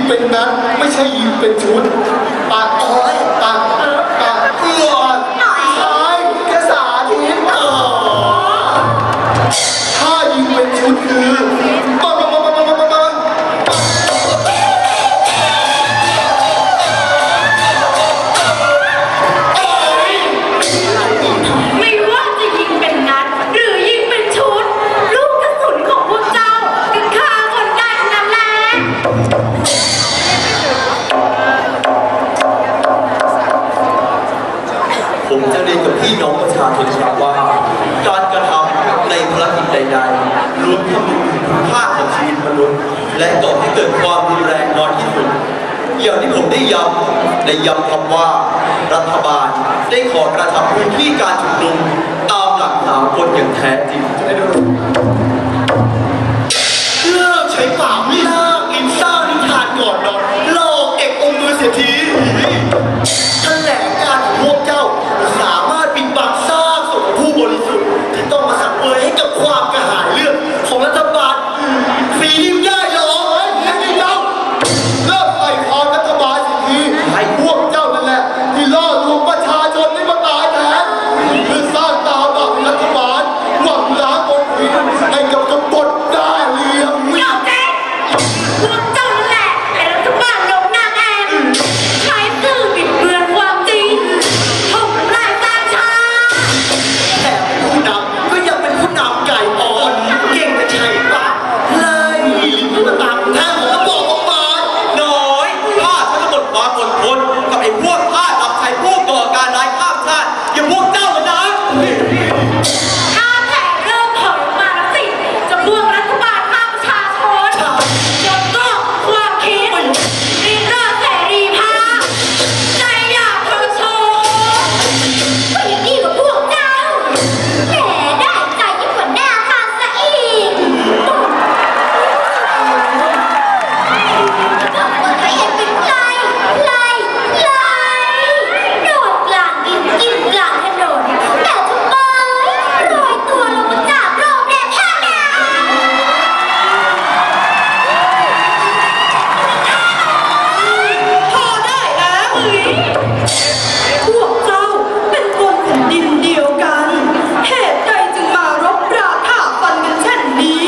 เป็นนัดไม่ใช่ยิงเป็นชุดปากอ้อยปากเอื้อนใช่แค่สาธิตถ้ายิงเป็นชุดคือปังไม่ว่าจะยิงเป็นนัดหรือยิงเป็นชุดลูกกระสุนของพวกเจ้าก็ฆ่าคนได้ทั้งนั้นแหละผมจะเรียนกับพี่น้องประชาชนครับว่าการกระทำในภารกิจใดๆล้วนคำนึงถึงคุณค่าของชีวิตมนุษย์และก่อให้เกิดความรุนแรงน้อยที่สุดอย่างที่ผมได้ย้ำคำว่ารัฐบาลได้ขอกระชับพื้นที่การชุมนุมตามหลักสากลอย่างแท้จริงเลิกใช้ปากเลิกอินซ่านิทานก่อนนอนหลอกเด็กองค์โดยเสียทีแถลงการของพวกเจ้าสามารถปิดบังซากศพของผู้บริสุทธิ์ที่ต้องมาสังเวยให้กับความกระหายเลือดของรัฐบาลฝีนิ้วย่ายหรอให้ไม่เล่าเลิกใส่ความรัฐบาลสิทีให้พวกเจ้านั่นแหละที่ล่อลวงประชาชนให้มาตายแทนเพื่อสร้างตาบาปรัฐบาลหวังล้างบนผิดให้กับกบฏได้เลี้ยงหยอกเจ๊พวกเจ้านั่นแหละไอ้รัฐบาลลงนางแอนใช้สื่อบิดเบือนความจริงทำลายสร้างชาติแต่ผู้นำก็ยังเป็นผู้นำไก่อ่อนเก่งแต่ใช้ปากเลยผู้ตามแท้ของระบอบออกมาน้อยข้าฉันจะหมดความอดทนกับไอ้พวกข้ารับใช้พวกก่อการร้ายข้ามชาติอย่างพวกเจ้าเลยนะถ้าแผลเริ่มถอยมาแล้วสิจะพวกรัฐบาลฆ่าประชาชนยกก็ความคิดริเริ่มเสรีภาพใจอยากทนโชว์ก็ยังดีกว่าพวกเจ้าแหมได้ใจยิ่งกว่าหน้าทานซะอีกทำตัวเองเป็นไล่โดดกลางดินกินกลางถนนแต่ทำไมลอยตัวลงมาจากโรงแรมท่าน้ำพอได้แล้วพวกเจ้าเป็นคนแผ่นดินเดียวกันเหตุใดจึงมารบราฆ่าฟันกันเช่นนี้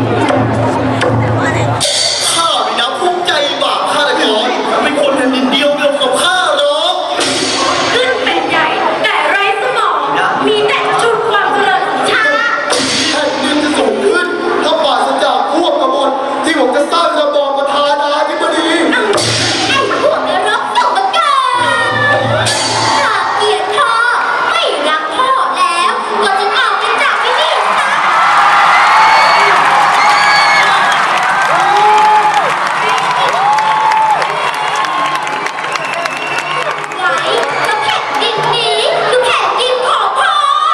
ข้าไม่นับภูมิใจบาปข้าเลยน้อยเป็นคนแผ่นดินเดียวเดียวกับข้าหรอกขึ้นเป็นใหญ่แต่ไร้สมองมีแต่ชุดความเจริญของชาติแผ่นดินจะสูงขึ้นถ้าปราศจากพวกกบฏที่ผมจะสร้างระบอบประธานาธิบดีไอ้พวกนรกสมการหากเกลียดพ่อไม่รักพ่อแล้วก็จะออกไปจากที่นี่ซะไว้แล้วแผ่นดินนี้คือแผ่นดินของพ่อ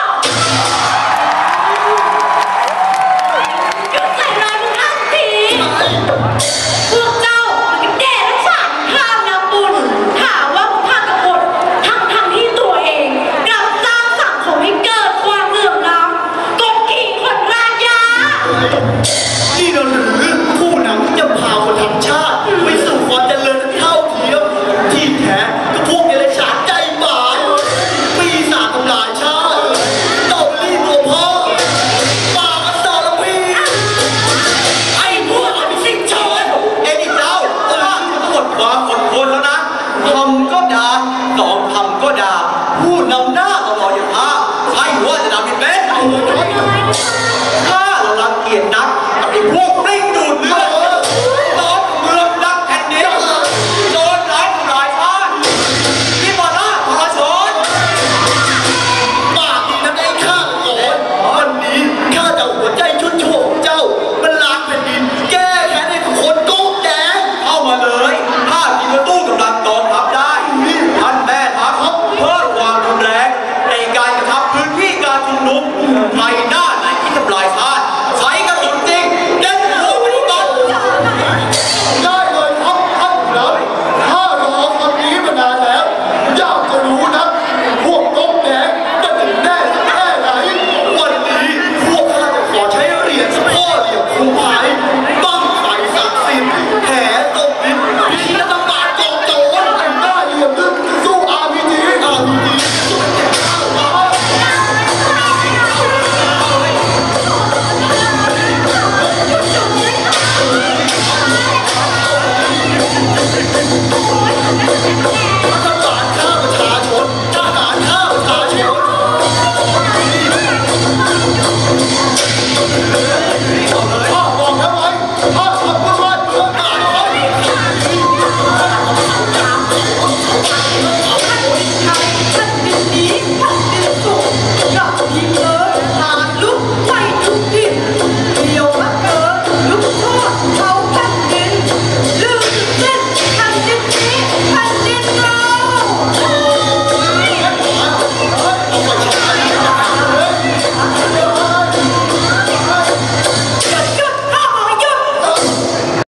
หยุดใส่ร้ายพวกท่านทีพวกเจ้ามันแก่และฉันข้ามน้ำบุญถามว่าพวกท่านกบฏทั้งที่ตัวเองกลับสร้างสังคมให้เกิดความเหลื่อมล้ำกดขี่คนรากหญ้านี่เราหรือผู้นำที่จะพาคนทั้งชาติไปสู่ความเจริญเท่าเทียมที่แท้ก็พวกเดรัจฉานใจบาปปีศาจทำลายชาติตบรีตัวพ่อปากอันตรพีไอ้พวกอภิสิทธิ์ชนเอ็นี่เจ้าข้าจะหมดความอดทนแล้วนะทำก็ด่าสองทำก็ด่าผู้นำหน้าตลอดอย่างข้าใช่ว่าจะทำเป็นข้าเรารังเกียจนักกับไอ้พวกปลิ้งดูดเลือด